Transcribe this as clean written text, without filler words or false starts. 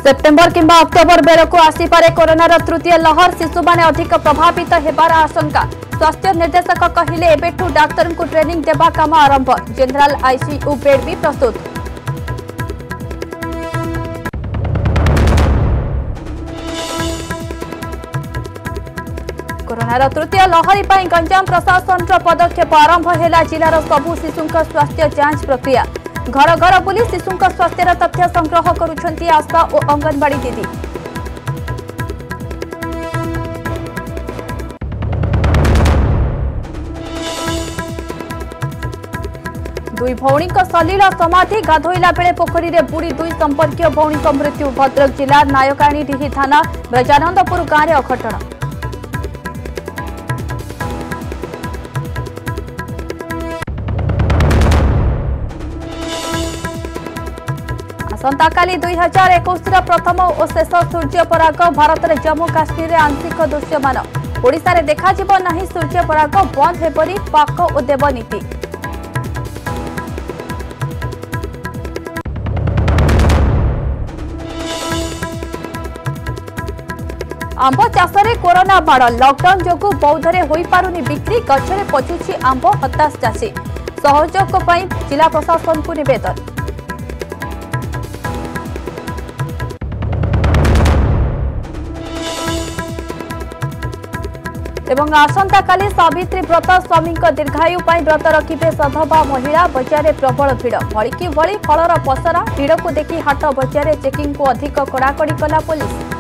September किंबा October बेलू आसीपे कोरोनार तृतीय लहर शिशु माने अधिक प्रभावित हेबार आशंका। स्वास्थ्य निर्देशक कहले एबेठू डाक्तर को ट्रेनिंग देबा काम आरंभ। जनरल आईसीयू बेड भी प्रस्तुत। कोरोनार तृतीय लहरी पर गंजाम प्रशासन पदक्षेप आरंभ है। जिलार सबु शिशु स्वास्थ्य जांच प्रक्रिया। घर घर बुली शिशु स्वास्थ्य तथ्य संग्रह करुछंती आशा और अंगनवाड़ी दीदी। दुई भौणी सलील समाधि गाधोइला बेले पोखरी रे बुड़ी दुई संपर्कीय भौणी मृत्यु। भद्रक जिला नायकाणी डिही थाना ब्रजानंदपुर गांव में अघटन। आसंताकाली 2021 प्रथम और शेष सूर्य पराग। भारत में जम्मू काश्मीर में आंशिक दृश्यमान। ओडिशा रे देखा जिवो नहीं सूर्य पराग। बंद हेबरी पाक और देवनीति। आंब चाष में कोरोना बाड़। लॉकडाउन जोगु बौद्धरे होई पारुनी बिक्री। गछरे पचुछि आंब। हताश चाषी। सहयोग पई जिला प्रशासन को निवेदन। एवं आसंता काली सावित्री व्रत स्वामी दीर्घायु व्रत रखिबे सधवा महिला। बजार में प्रबल भिड़। भड़की भली फलर पसरा। भिड़ को देखि हाट बजार चेकिंग को अधिक कड़ाकड़ी कला पुलिस।